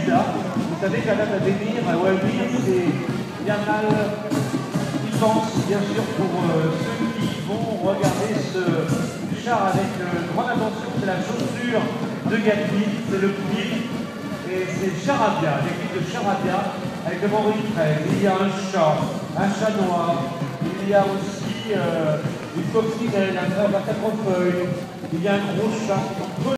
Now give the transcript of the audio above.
celui-là. Vous savez qu'à date à venir, à Walville, c'est bien mal, ils pensent bien sûr pour ceux qui vont regarder ce char avec grande attention, c'est la chaussure de Gatli, c'est le pied, et c'est Charabia, l'équipe de Charabia, avec le Maurice 13. Il y a un chat noir, il y a aussi une coccinelle, un quatre feuilles, il y a un gros chat.